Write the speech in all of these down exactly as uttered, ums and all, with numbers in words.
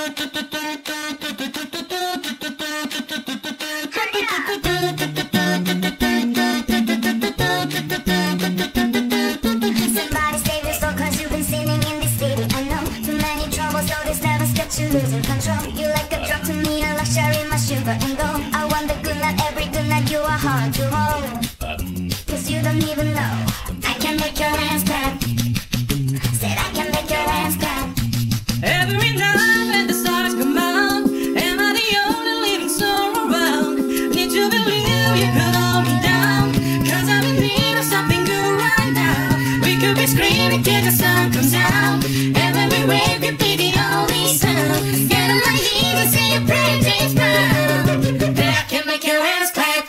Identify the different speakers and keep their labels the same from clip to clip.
Speaker 1: Losing control, you like a drug to me, a luxury, my sugar and gold. I want the good night, every good night, you are hard to hold. Cause you don't even know I can make your hands clap. Said I can make your hands clap.
Speaker 2: Every night when the stars come out, am I the only living soul around? Need to believe you could hold me down, cause I'm in need of something good right now. We could be screaming till the sun comes out, and when we wake could be the only sound. Get on my knees and say your prayer, James Brown, that I can make your hands clap.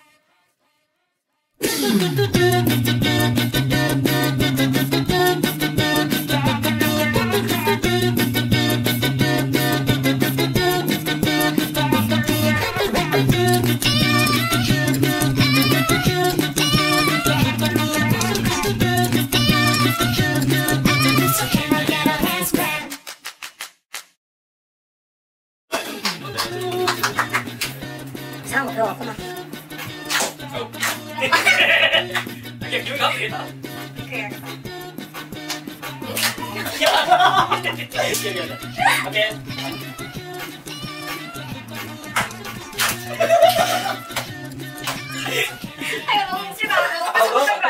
Speaker 1: Sao một đồ không ạ?
Speaker 3: Giật vui lắm vậy hả? Ok.
Speaker 1: Ai mà không chứ nào